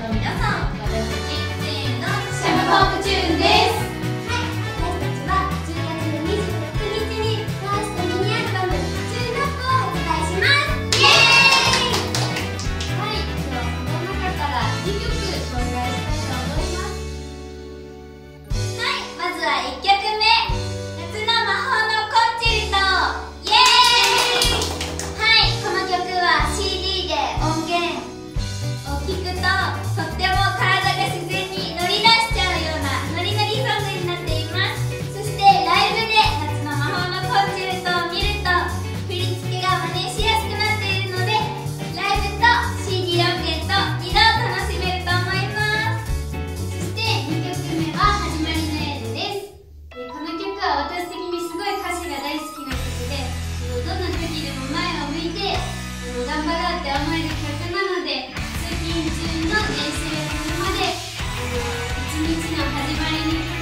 皆さん、私たちせーの、シャムポップチューンです。 はい、私たちは10月の26日にファーストミニアルバム「チューンアップ」を発売します。イエーイ。 はい、今日はその中から2曲紹介したいと思います。 はい、まずは1曲目、夏の魔法のコンチェルト。イエーイ。はい、この曲は CD で音源を聴くととっても体が自然に乗り出しちゃうようなノリノリソングになっています。そしてライブで夏の魔法のコンチェルトを見ると振り付けが真似しやすくなっているので、ライブと CD 音源と2度楽しめると思います。そして2曲目は始まりのエールです。この曲は私的にすごい歌詞が大好きな曲で、どんな時でも前を向いて頑張ろうって思える曲なので、通勤中の電車や車で一日の始まりに